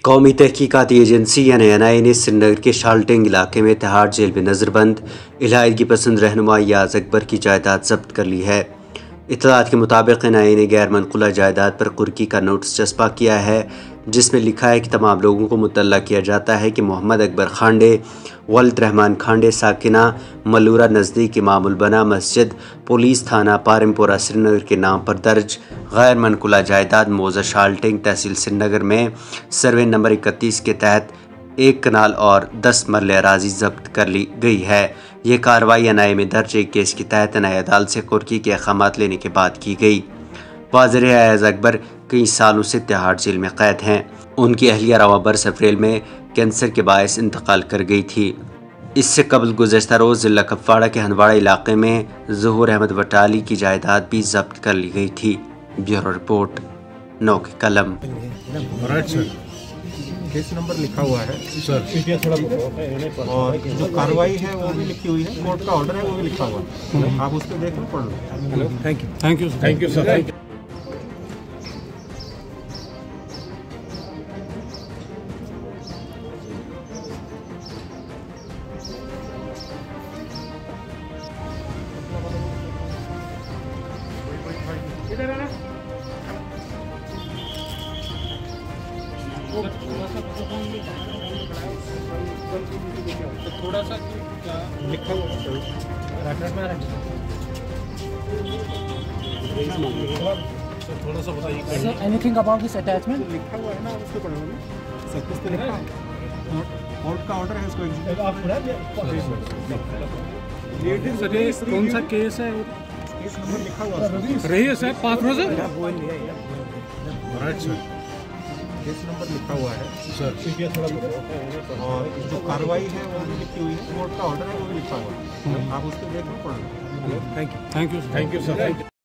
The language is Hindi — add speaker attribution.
Speaker 1: कौमी तहकीकाती एजेंसी यानी NIA ने श्रीनगर के शाल्टिंग इलाके में तिहाड़ जेल में नज़रबंद इलाहिदगी पसंद रहनुमा याज अकबर की जायदाद जब्त कर ली है। इत्तलात के मुताबिक NIA ने गैर मनकुला जायदाद पर कुर्की का नोटिस चस्पा किया है, जिसमें लिखा है कि तमाम लोगों को मुतल्ला किया जाता है कि मोहम्मद अकबर खांडे, वल्द रहमान खांडे साकिना मलूरा नज़दीक इमामुल बना मस्जिद पुलिस थाना पारिमपुरा श्रीनगर के नाम पर दर्ज गैर मनकुला जायदाद मौजा शाल्टिंग तहसील श्रीनगर में सर्वे नंबर 31 के तहत 1 कनाल और 10 मरले अराजी जब्त कर ली गई है। ये कार्रवाई NIA में दर्ज एक केस के तहत NIA अदालत से कुर्की के अहकामात लेने के बाद की गई। वाज़ेह है याज अकबर कई सालों से तिहाड़ जेल में कैद हैं। उनकी अहलिया रवा बरस अप्रैल में कैंसर के बायस इंतकाल कर गई थी। इससे कबल गुज़श्ता रोज़ ज़िला कुपवाड़ा के हंदवाड़ा इलाके में ज़हूर अहमद बटाली की जायदाद भी जब्त कर ली गई थी। ब्यूरो रिपोर्ट, नौ के कलम।
Speaker 2: केस नंबर लिखा हुआ है सर, और जो कार्रवाई है वो भी लिखी हुई है, कोर्ट का ऑर्डर है वो भी लिखा हुआ है, आप उस पर देख लो, पढ़ लो। Thank you sir. थोड़ा सा लिखा हुआ थोड़ा सा बताइए।
Speaker 3: एनीथिंग अबाउट दिस अटैचमेंट
Speaker 2: लिखा हुआ है ना, उसको पढ़ो ना, सब कुछ तो लिखा है। कोर्ट का ऑर्डर है, उसको
Speaker 3: कौन सा केस है?
Speaker 2: केस नंबर लिखा हुआ
Speaker 3: रही है सर, 5 रोज
Speaker 2: केस नंबर लिखा हुआ है सर, और जो कार्रवाई है वो भी लिखी हुई है, कोर्ट का ऑर्डर है वो भी लिखा हुआ है, आप उस पर देख लो, पढ़ लो।
Speaker 3: Thank you sir.